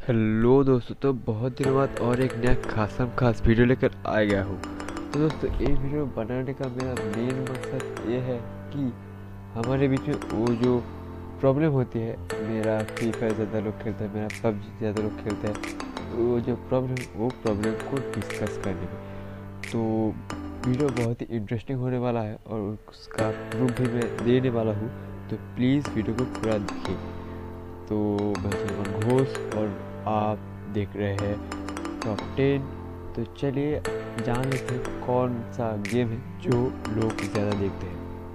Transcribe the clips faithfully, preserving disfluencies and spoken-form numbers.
Hello दोस्तों, तो बहुत दिनों बाद और एक नया खासम खास वीडियो लेकर आ गया हूँ। तो दोस्तों, ये वीडियो बनाने का मेरा मेन मकसद ये है कि हमारे बीच में वो जो प्रॉब्लम होती है, मेरा फ्री फायर ज़्यादा लोग खेलते हैं, मेरा पबजी ज़्यादा लोग खेलते हैं, वो जो प्रॉब्लम वो प्रॉब्लम को डिस्कस करने में। तो वीडियो बहुत ही इंटरेस्टिंग होने वाला है और उसका प्रूफ भी मैं देने वाला हूँ, तो प्लीज़ वीडियो को पूरा देखिए। तो मैं सलमान घोष और आप देख रहे हैं टॉप टेन। तो चलिए जान लेते हैं कौन सा गेम है जो लोग ज़्यादा देखते हैं।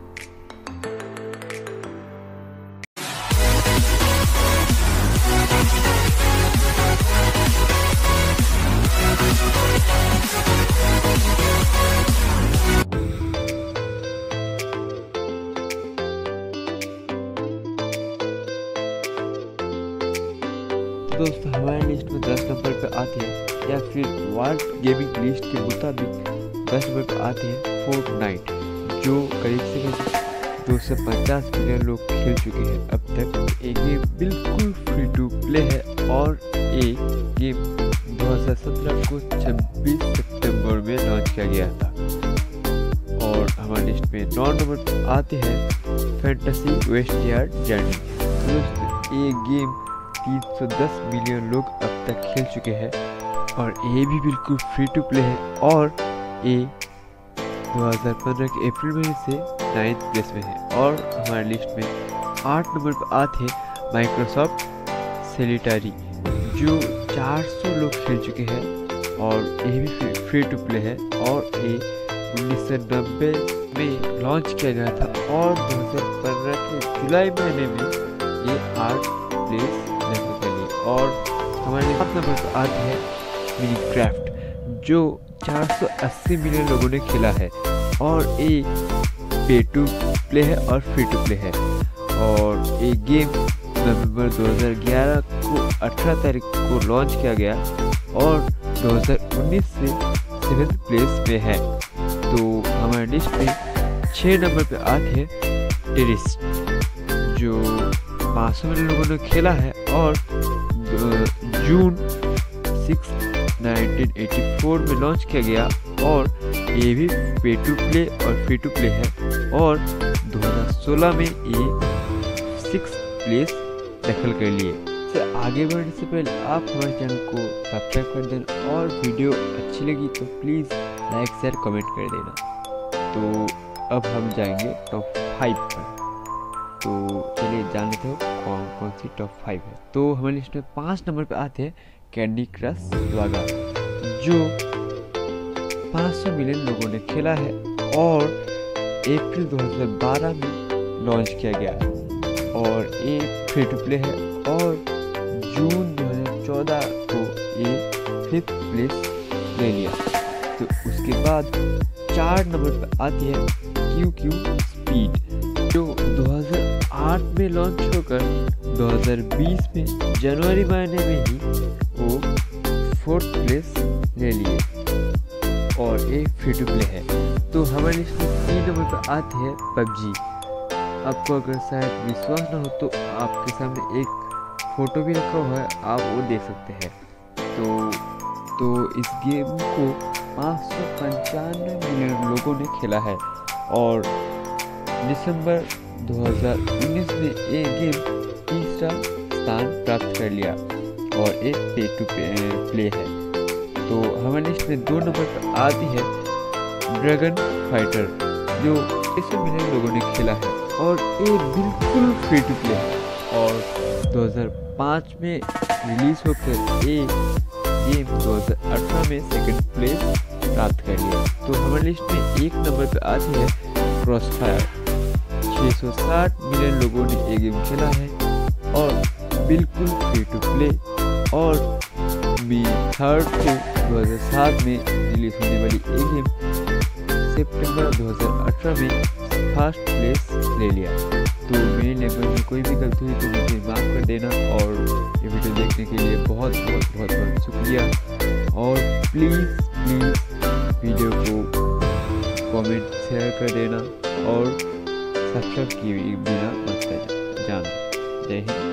दोस्तों, हमारे लिस्ट में दस नंबर पे आते हैं, या फिर वर्ल्ड गेमिंग लिस्ट के मुताबिक दस नंबर पे आते हैं फोर्टनाइट, जो करीब से करीब दो सौ पचास मिलियन लोग खेल चुके हैं अब तक। ये गेम बिल्कुल फ्री टू प्ले है और ये गेम दो हज़ार सत्रह को छब्बीस सितंबर में लॉन्च किया गया था। और हमारे लिस्ट में नौ नंबर पे आते हैं फैंटेसी वेस्टयार्ड जर्नी। दोस्तों, ये गेम तीन सौ दस मिलियन लोग अब तक खेल चुके हैं और ये भी बिल्कुल फ्री टू प्ले है और ये दो हज़ार पंद्रह के अप्रैल महीने से नाइन्थ प्लेस में है। और हमारे लिस्ट में आठ नंबर पर आते हैं माइक्रोसॉफ्ट सॉलिटरी, जो चार सौ लोग खेल चुके हैं और ये भी फ्री टू प्ले है और ये उन्नीस सौ नब्बे में लॉन्च किया गया था और दो हज़ार पंद्रह के जुलाई महीने में ये आठ प्लेस और हमारे सात नंबर पर आते हैं मिनीक्राफ्ट, जो चार सौ अस्सी मिलियन लोगों ने खेला है और ये पे टू प्ले है और फ्री टू प्ले है। और ये गेम नवंबर दो हज़ार ग्यारह को अठारह तारीख को लॉन्च किया गया और दो हज़ार उन्नीस से सेवेंथ प्लेस में है। तो हमारे लिस्ट में छः नंबर पर आते हैं टेरिस्ट, जो पाँच सौ मिलियन लोगों ने खेला है और June six nineteen eighty four में लॉन्च किया गया और ये भी पे टू प्ले और फ्री टू प्ले है और दो हज़ार सोलह में ये सिक्स प्लेस दखल कर लिए। तो आगे बढ़ने से पहले आप हमारे चैनल को सब्सक्राइब कर देना और वीडियो अच्छी लगी तो प्लीज़ लाइक शेयर कमेंट कर देना। तो अब हम जाएंगे टॉप फाइव पर। तो चलिए जान लेते हो कौन कौन सी टॉप फाइव है। तो हमारे लिस्ट में पाँच नंबर पे आते हैं कैंडी क्रश स्वागा, जो पाँच सौ मिलियन लोगों ने खेला है और अप्रैल दो हज़ार बारह में लॉन्च किया गया और ये फ्री टू प्ले है और जून दो हज़ार चौदह को ये फिफ्थ प्लेस ले लिया। तो उसके बाद चार नंबर पर आती है क्यू क्यू स्पीड, जो दो हज़ार आठ में लॉन्च होकर दो हज़ार बीस में जनवरी महीने में ही वो फोर्थ प्लेस ले लिए और एक फ्री टू प्ले है। तो हमारे लिस्ट में तीन नंबर पर आते हैं पबजी। आपको अगर शायद विश्वास ना हो तो आपके सामने एक फोटो भी रखा हुआ है, आप वो देख सकते हैं। तो तो इस गेम को पाँच सौ पंचानवे मिलियन लोगों ने खेला है और दिसंबर दो हज़ार उन्नीस में ये गेम तीसरा स्थान प्राप्त कर लिया और एक पे टू प्ले है। तो हमारे लिस्ट में दो नंबर पर आती है ड्रैगन फाइटर, जो छह सौ मिलियन लोगों ने खेला है और ये बिल्कुल फ्री टू प्ले है और दो हज़ार पाँच में रिलीज होकर ये गेम दो हज़ार अठारह में सेकंड प्लेस प्राप्त कर लिया। तो हमारे लिस्ट में एक नंबर पर आती है क्रॉसफायर, छह सौ साठ मिलियन लोगों ने ये गेम खेला है और बिल्कुल फ्री टू प्ले और मई थर्ड को दो हज़ार सात में रिलीज होने वाली ये गेम सितंबर दो हज़ार अठारह में फर्स्ट प्लेस ले लिया। तो मेरी लैंग्वेज में कोई भी गलती हुई तो मुझे माफ़ कर देना और ये वीडियो देखने के लिए बहुत बहुत बहुत बहुत शुक्रिया। और प्लीज़ प्लीज़ वीडियो को कमेंट शेयर कर देना और सब्सक्राइब किए बिना मत जाना। जय हिंद।